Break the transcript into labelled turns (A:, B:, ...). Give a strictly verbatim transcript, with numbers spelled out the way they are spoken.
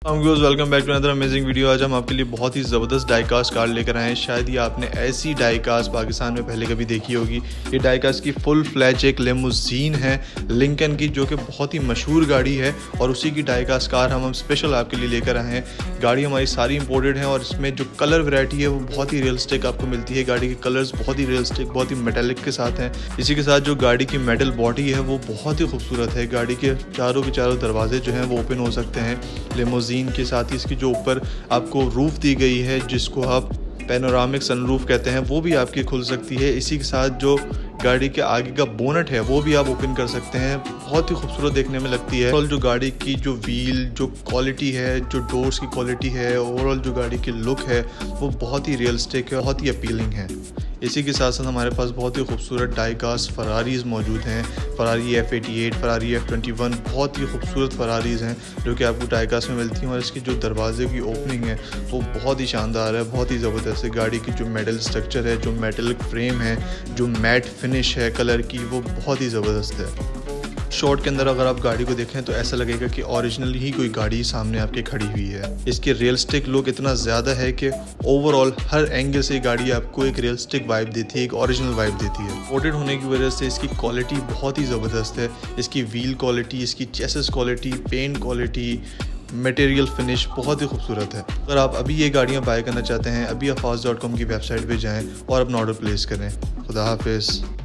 A: Welcome back to another amazing video. आज हम आपके लिए बहुत ही ज़बरदस्त डाइकास्ट कार लेकर आए हैं। शायद ही आपने ऐसी डाइकास्ट पाकिस्तान में पहले कभी देखी होगी। ये डाइकास्ट की फुल फ्लैज एक लिमोजीन है लिंकन की, जो कि बहुत ही मशहूर गाड़ी है और उसी की डाइकास्ट कार हम हम स्पेशल आपके लिए लेकर आए हैं। गाड़ी हमारी सारी इंपोर्टेड है और इसमें जो कलर वैरायटी है वो बहुत ही रियलिस्टिक आपको मिलती है। गाड़ी के कलर्स बहुत ही रियलिस्टिक, बहुत ही मेटेलिक के साथ हैं। इसी के साथ जो गाड़ी की मेटल बॉडी है वो बहुत ही खूबसूरत है। गाड़ी के चारों के चारों दरवाजे जो हैं वो ओपन हो सकते हैं। लिमोजीन के साथ ही इसकी जो ऊपर आपको रूफ दी गई है, जिसको आप पैनोरामिक सनरूफ कहते हैं, वो भी आपकी खुल सकती है। इसी के साथ जो गाड़ी के आगे का बोनट है वो भी आप ओपन कर सकते हैं। बहुत ही खूबसूरत देखने में लगती है। ओवरऑल जो गाड़ी की जो व्हील जो क्वालिटी है, जो डोर्स की क्वालिटी है, ओवरऑल जो गाड़ी की लुक है वो बहुत ही रियलिस्टिक है, बहुत ही अपीलिंग है। इसी के साथ साथ हमारे पास बहुत ही खूबसूरत डाइकास्ट फरारीज मौजूद हैं। Ferrari F eighty eight, Ferrari F twenty one, बहुत ही खूबसूरत फरारीज हैं जो कि आपको डाइकास्ट में मिलती हैं। और इसकी जो दरवाजे की ओपनिंग है वो बहुत ही शानदार है, बहुत ही ज़बरदस्त है। गाड़ी की जो मेटल स्ट्रक्चर है, जो मेटलिक फ्रेम है, जो मैट फिनिश है कलर की, वो बहुत ही ज़बरदस्त है। शॉट के अंदर अगर आप गाड़ी को देखें तो ऐसा लगेगा कि ओरिजिनल ही कोई गाड़ी सामने आपके खड़ी हुई है। इसकी रियलिस्टिक लुक इतना ज़्यादा है कि ओवरऑल हर एंगल से गाड़ी आपको एक रियलिस्टिक वाइब देती है, एक ओरिजिनल वाइब देती है। इंपोर्टेड होने की वजह से इसकी क्वालिटी बहुत ही ज़बरदस्त है। इसकी व्हील क्वालिटी, इसकी chassis quality, paint quality, material finish बहुत ही खूबसूरत है। अगर आप अभी ये गाड़ियाँ बाय करना चाहते हैं, अभी अफाज डॉट कॉम की वेबसाइट पर जाएँ और अपना ऑर्डर प्लेस करें। खुदा हाफिज़।